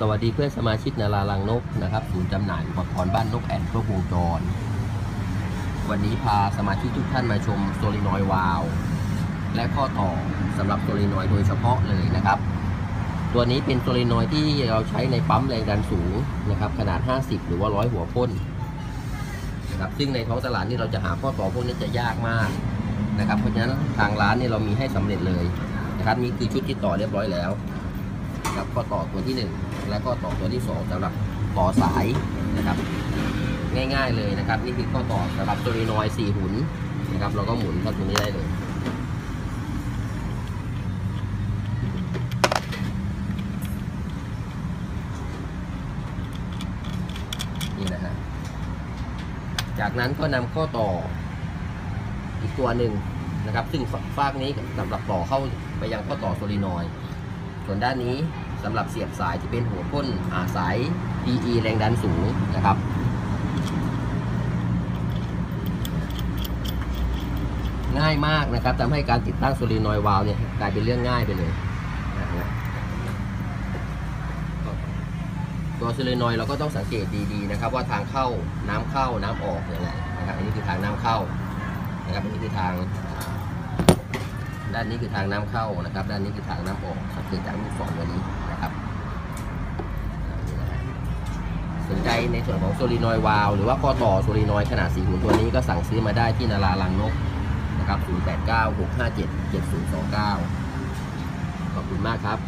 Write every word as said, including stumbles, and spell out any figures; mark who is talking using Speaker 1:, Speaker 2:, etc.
Speaker 1: สวัสดีเพื่อนสมาชิกนารารังนกนะครับศูนย์จำหน่ายอุปกรณ์บ้านนกแอ่นครบวงจรวันนี้พาสมาชิกทุกท่านมาชมโซลินอยวาล์วและข้อต่อสำหรับโซลินอยโดยเฉพาะเลยนะครับตัวนี้เป็นโซลินอยที่เราใช้ในปั๊มแรงดันสูงนะครับขนาดห้าสิบหรือว่าร้อยหัวพ่นนะครับซึ่งในท้องตลาดนี่เราจะหาข้อต่อพวกนี้จะยากมากนะครับเพราะฉะนั้นทางร้านนี่เรามีให้สำเร็จเลยนะครับนี่คือชุดที่ต่อเรียบร้อยแล้วครับข้อต่อตัวที่หนึ่งและก็ต่อตัวที่สองสำหรับต่อสายนะครับง่ายๆเลยนะครับนี่คือข้อต่อสำหรับโซลินอยด์สี่หุ่นนะครับเราก็หมุนเข้าตรงนี้ได้เลยนี่นะฮะจากนั้นก็นำข้อต่ออีกตัวหนึ่งนะครับซึ่งฟากนี้สำหรับต่อเข้าไปยังข้อต่อโซลินอยด์ส่วนด้านนี้สำหรับเสียบสายที่เป็นหัวพ่นสาย พี อี แรงดันสูงนะครับง่ายมากนะครับทำให้การติดตั้งโซลินอยด์วาล์วเนี่ยกลายเป็นเรื่องง่ายไปเลยตัวโซลินอยด์เราก็ต้องสังเกตดีๆนะครับว่าทางเข้าน้ำเข้าน้ำออกอย่างไรนะครับอันนี้คือทางน้ำเข้านะครับอันนี้คือทางด้านนี้คือทางน้ำเข้านะครับด้านนี้คือทางน้ำออกสังเกตจากลูกศรตัวนี้นะครับสนใจในส่วนของโซลินอยด์วาล์วหรือว่าข้อต่อโซลินอยด์ขนาดสี่หุ่นตัวนี้ก็สั่งซื้อมาได้ที่นารารังนกนะครับศูนย์ แปด เก้า หก ห้า เจ็ด เจ็ด ศูนย์ สอง เก้าขอบคุณมากครับ